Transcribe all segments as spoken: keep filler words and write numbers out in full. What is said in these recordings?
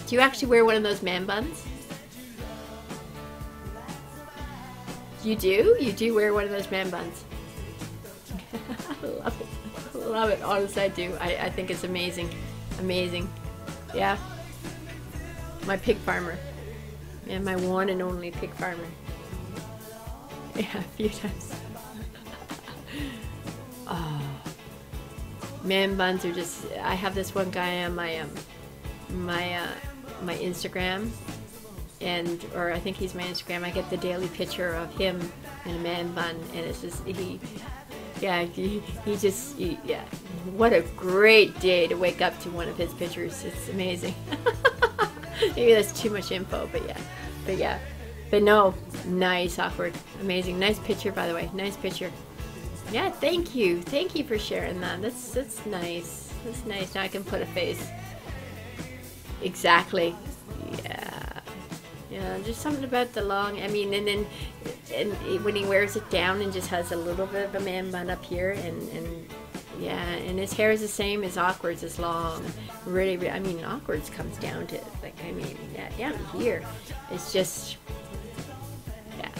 Do you actually wear one of those man buns? You do? You do wear one of those man buns. I love it. I love it. Honestly, I do. I, I think it's amazing. Amazing. Yeah. My pig farmer. Yeah, my one and only pig farmer. Yeah, a few times. Oh. Man buns are just... I have this one guy on my, um, my, uh, my Instagram. And, or I think he's my Instagram. I get the daily picture of him in a man bun. And it's just, he... Yeah, he, he just, he, yeah. What a great day to wake up to one of his pictures. It's amazing. Maybe that's too much info, but yeah. But yeah. But no, nice, Awkward. Amazing. Nice picture, by the way. Nice picture. Yeah, thank you. Thank you for sharing that. That's, that's nice. That's nice. Now I can put a face. Exactly. Yeah. Yeah, just something about the long, I mean, and then and when he wears it down and just has a little bit of a man bun up here, and, and yeah, and his hair is the same as Awkward's, is long. Really, really, I mean, Awkward's comes down to, like, I mean, yeah, down here. It's just, yeah.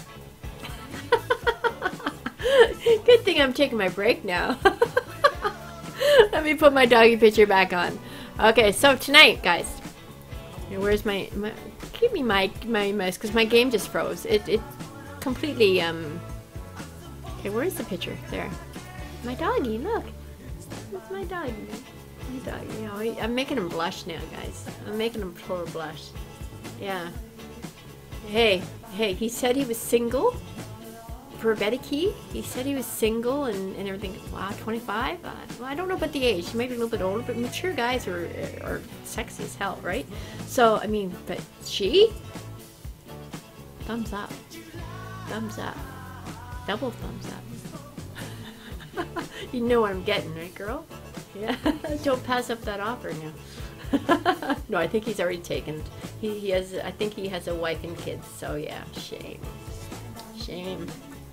Good thing I'm taking my break now. Let me put my doggy picture back on. Okay, so tonight, guys, where's my, my give me my my mouse, because my game just froze. It it completely um. Okay, where's the picture? There, my doggy. Look, it's my doggy. My doggy. You know, I, I'm making him blush now, guys. I'm making him full blush. Yeah. Hey, hey. He said he was single. For Betty Key, he said he was single and, and everything. Wow, twenty-five? Uh, well, I don't know about the age. He might be a little bit older, but mature guys are, are sexy as hell, right? So, I mean, but she? Thumbs up. Thumbs up. Double thumbs up. You know what I'm getting, right, girl? Yeah. Don't pass up that offer now. No, I think he's already taken. He, he has, I think he has a wife and kids, so yeah, shame. Shame.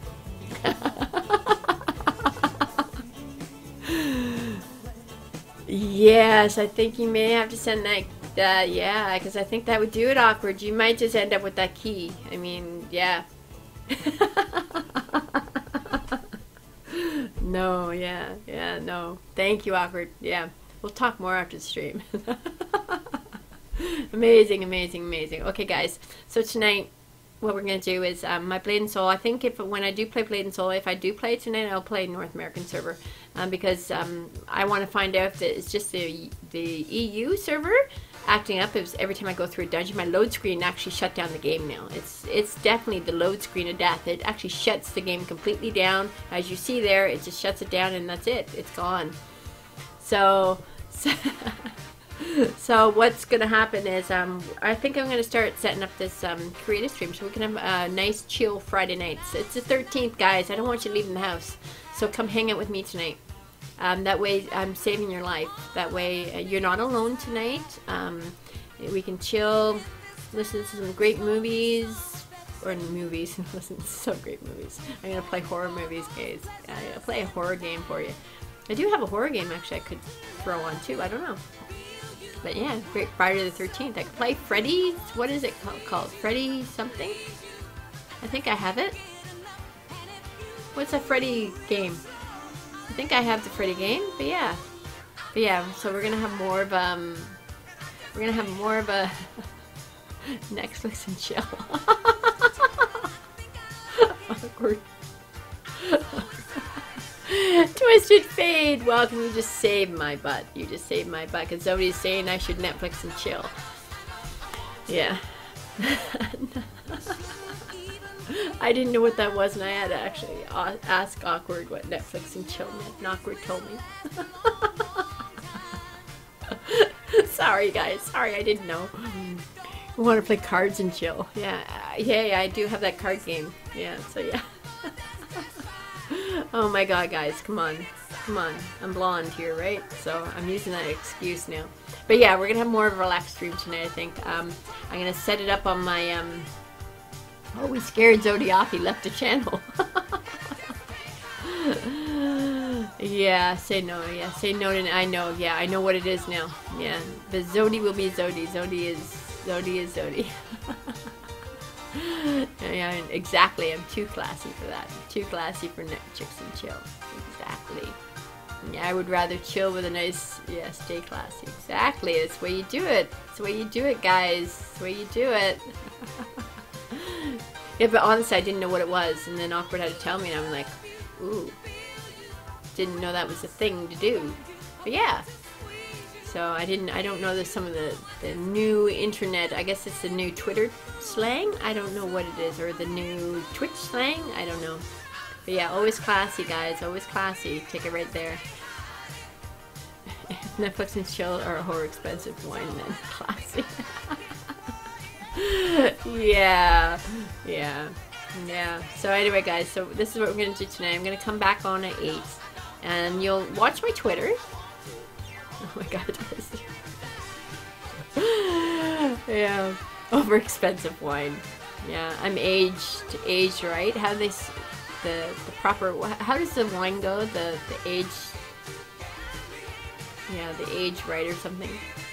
Yes, I think you may have to send that, uh, yeah, because I think that would do it, Awkward. You might just end up with that key. I mean, yeah. No, yeah, yeah, no. Thank you, Awkward. Yeah, we'll talk more after the stream. Amazing, amazing, amazing. Okay, guys, so tonight, what we're going to do is um, my Blade and Soul. I think if when I do play Blade and Soul, if I do play tonight, I'll play North American server um, because um, I want to find out if it's just the the E U server acting up. It was every time I go through a dungeon, my load screen actually shut down the game now. It's it's definitely the load screen of death. It actually shuts the game completely down. As you see there, it just shuts it down and that's it. It's gone. So... so So what's going to happen is um, I think I'm going to start setting up this um, creative stream so we can have a uh, nice chill Friday nights. It's the thirteenth, guys. I don't want you leaving the house. So come hang out with me tonight. Um, that way I'm saving your life. That way uh, you're not alone tonight. Um, we can chill, listen to some great movies. Or movies. Listen to some great movies. I'm going to play horror movies, guys. I'll play a horror game for you. I do have a horror game actually I could throw on too. I don't know. But yeah, great Friday the thirteenth. I could play Freddy. What is it called? Freddy something? I think I have it. What's a Freddy game? I think I have the Freddy game, but yeah. But yeah, so we're gonna have more of um we're gonna have more of a Netflix and chill. Awkward. Twisted Fade, welcome. You just saved my butt. You just saved my butt because somebody's saying I should Netflix and chill. Yeah. I didn't know what that was, and I had to actually ask Awkward what Netflix and chill meant, and Awkward told me. Sorry, guys. Sorry, I didn't know. I want to play cards and chill. Yeah, yeah, yeah. I do have that card game. Yeah, so yeah. Oh my god, guys, come on. Come on. I'm blonde here, right? So I'm using that excuse now. But yeah, we're going to have more of a relaxed stream tonight, I think. Um, I'm going to set it up on my... Um... Oh, we scared Zodiac. He left the channel. Yeah, say no. Yeah, say no to... I know. Yeah, I know what it is now. Yeah, the Zodi will be Zodi. Zodi is... Zodi is Zodi. Yeah, exactly. I'm too classy for that. Too classy for chicks and chill. Exactly. Yeah, I would rather chill with a nice, yeah, stay classy. Exactly. It's the way you do it. It's the way you do it, guys. It's the way you do it. Yeah, but honestly, I didn't know what it was, and then Awkward had to tell me, and I'm like, ooh, didn't know that was a thing to do. But yeah. So I didn't, I don't know the, some of the, the new internet, I guess it's the new Twitter slang? I don't know what it is, or the new Twitch slang? I don't know. But yeah, always classy, guys, always classy. Take it right there. Netflix and chill are a whole expensive wine, then classy. Yeah, yeah, yeah. So anyway, guys, so this is what we're going to do tonight. I'm going to come back on at eight, and you'll watch my Twitter. Oh my god. Yeah. Over expensive wine. Yeah. I'm aged aged right. How do they s- the the proper how does the wine go? The the age Yeah, the age right or something.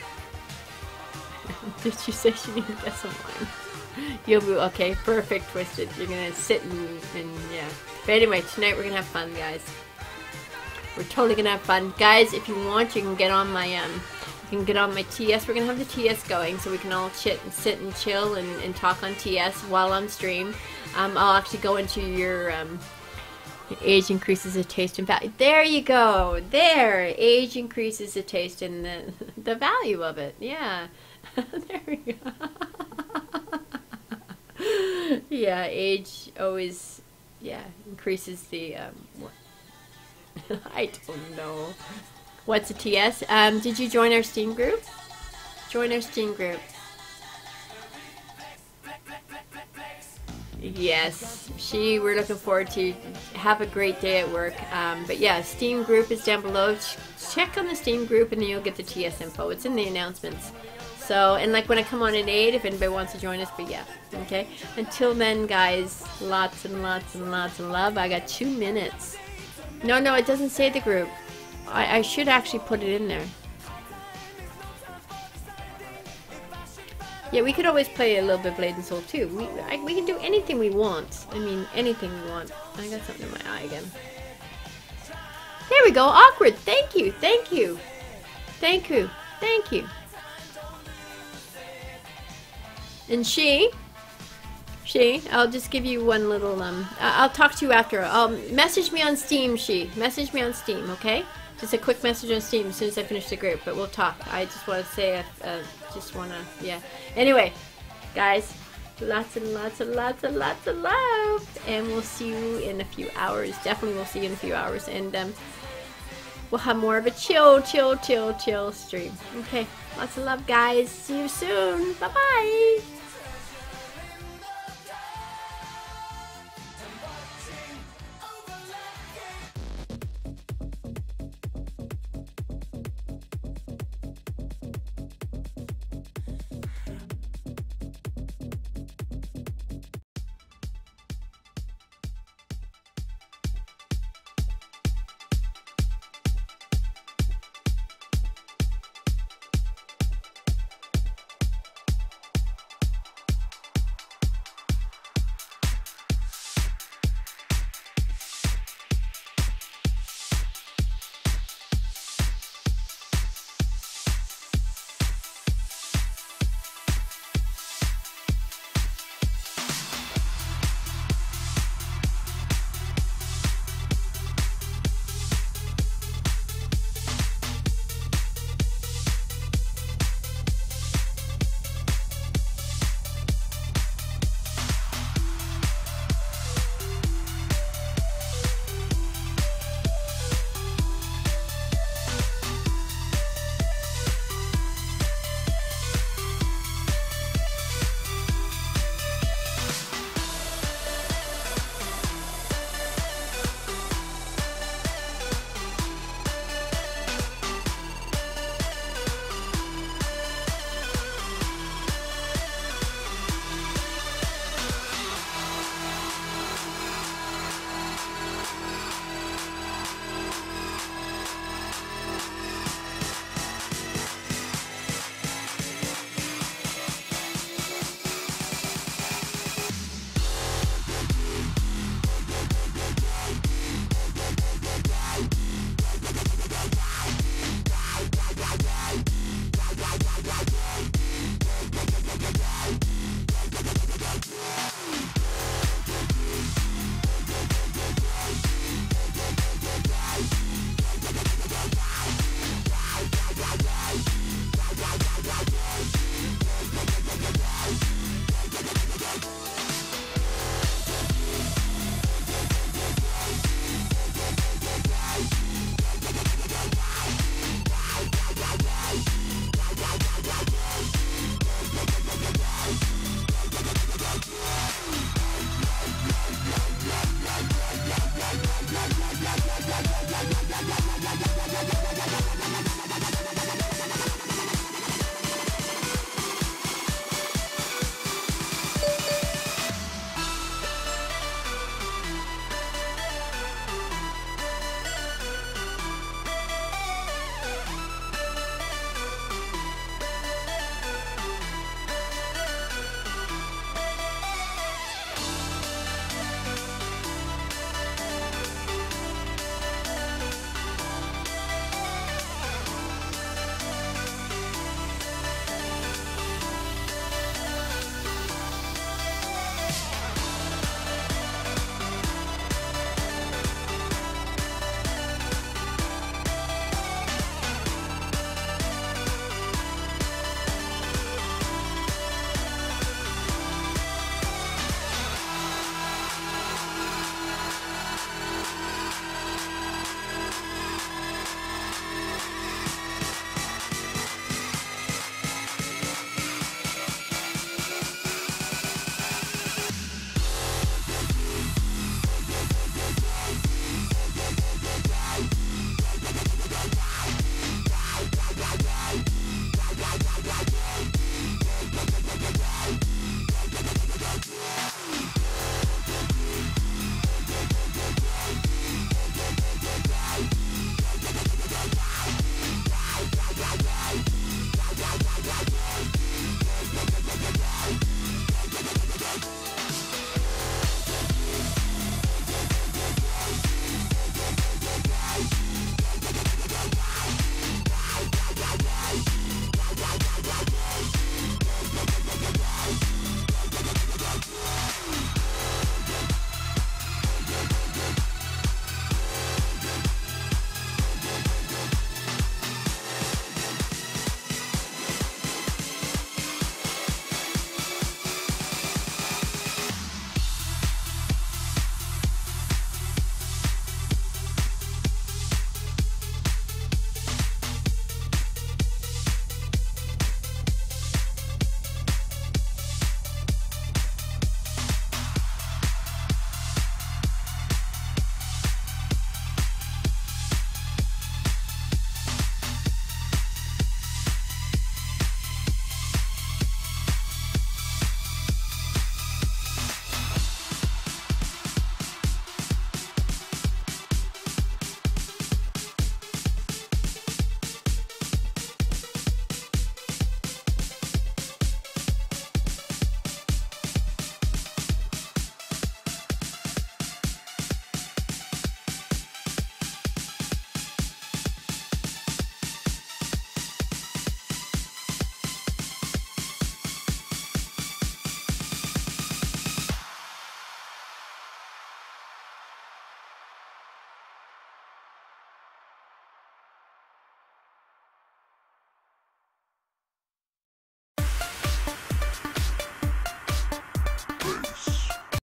Did you say she needed to get some wine? You'll be okay, perfect, Twisted. You're gonna sit and, and yeah. But anyway, tonight we're gonna have fun, guys. We're totally gonna have fun. Guys, if you want, you can get on my, um, you can get on my T S. We're gonna have the T S going so we can all chit and sit and chill and, and talk on T S while on stream. Um, I'll actually go into your, um, age increases the taste and value. There you go. There. Age increases the taste and the, the value of it. Yeah. There we go. Yeah, age always, yeah, increases the, um, what? I don't know. What's a T S? Um, did you join our Steam group? Join our Steam group. Yes, she, we're looking forward to have a great day at work. Um, but yeah, Steam group is down below. Ch check on the Steam group and then you'll get the T S info. It's in the announcements. So, and like when I come on at eight, if anybody wants to join us, but yeah, okay. Until then, guys, lots and lots and lots of love. I got two minutes. No, no, it doesn't say the group. I, I should actually put it in there. Yeah, we could always play a little bit of Blade and Soul too. We, I, we can do anything we want. I mean, anything we want. I got something in my eye again. There we go. Awkward. Thank you. Thank you. Thank you. Thank you. And she, she, I'll just give you one little, um, I'll talk to you after. Um, message me on Steam, she. Message me on Steam, okay? Just a quick message on Steam as soon as I finish the group, but we'll talk. I just want to say, I uh, just want to, yeah. Anyway, guys, lots and lots and lots and lots of love. And we'll see you in a few hours. Definitely we'll see you in a few hours. And um, we'll have more of a chill, chill, chill, chill stream. Okay, lots of love, guys. See you soon. Bye-bye.